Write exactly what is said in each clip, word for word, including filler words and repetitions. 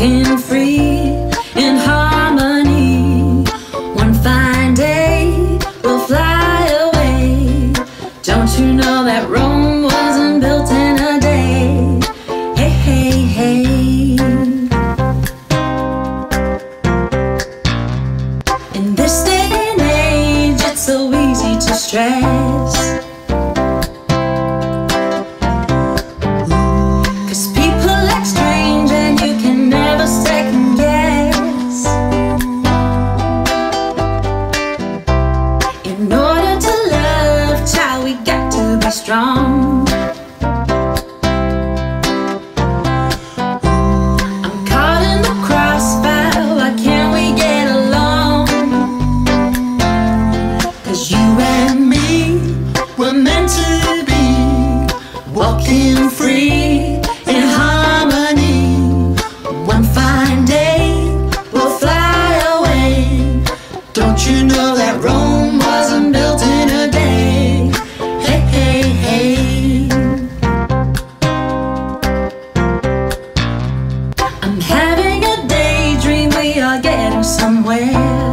walking free in harmony. One fine day we'll fly away. Don't you know that Rome wasn't built in a day? Hey, hey, hey. In this day and age, it's so easy to stress. Strong. I'm caught in the crossfire. Why can't we get along? 'Cause you and me were meant to be walking free in harmony. One fine day we'll fly away. Don't you know that Rome wasn't built in a day? Somewhere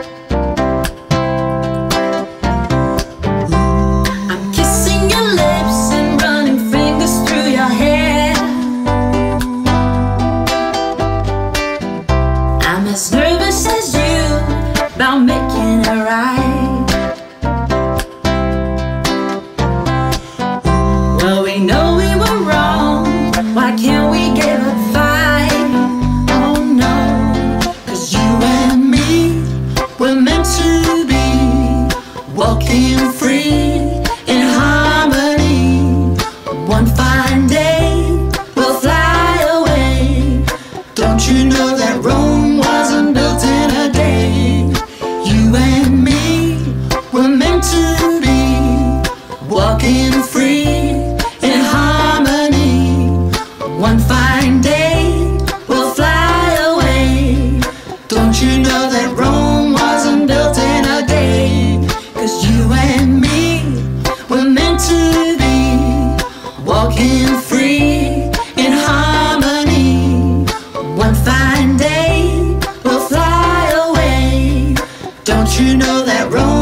I'm kissing your lips and running fingers through your hair. I'm as nervous as you about making it right. Well, we know we were wrong. Why can't we get a fight? Oh no. We're meant to be walking free in harmony. One fine day we'll fly away. Don't you know that Rome wasn't built in a day? You and me, we're meant to be walking free in harmony. One fine day we'll fly away. Don't you know that Rome wasn't built in a day? 'Cause you and me were meant to be walking free in harmony. One fine day we'll fly away. Don't you know that Rome